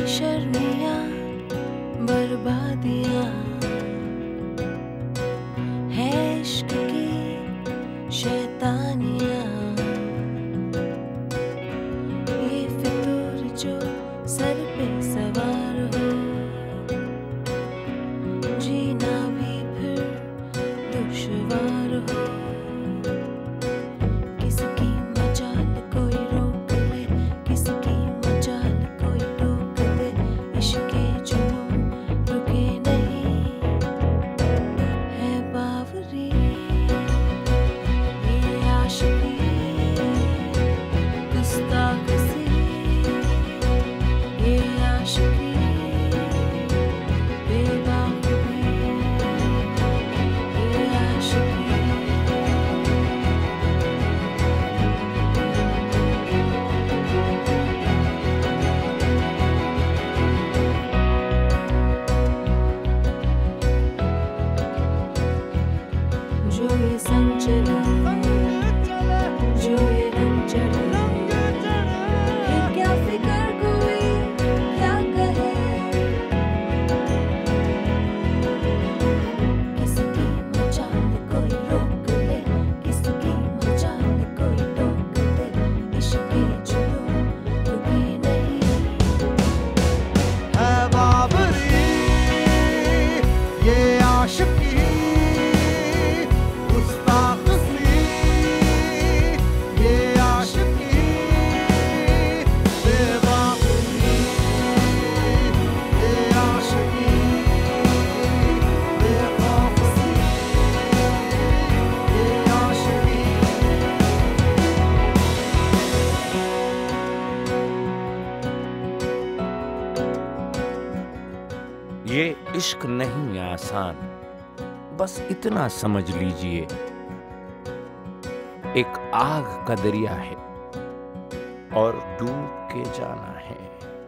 बेशर्मियाँ बर्बादियाँ है इश्क की शैतानियाँ। ये फितूर जो सर पे सवार हो, जीना भी फिर दुश्वार हो। किसकी मजाल कोई रोक ले, किसकी मजाल कोई रोक ले, इश्क़े जुनून रुके नहीं है बावरी। ये आशिकी गुस्ताख सी, ये आशिकी बेबाकी, ये आशिकी। जो ये संग चले, जो ये रंग चढ़े, फिर क्या फिक्र कोई क्या कहे। किसकी मजाल कोई रोक ले, किसकी मजाल कोई रोक ले, इश्क़े जुनून रुके नहीं है बाबरी ये आशिकी गुस्ताख सी, ये आशिकी बेबाकी, ये आशिकी बेखौफ सी, ये आशिकी। ये इश्क नहीं आसान, बस इतना समझ लीजिए, एक आग का दरिया है और डूब के जाना है।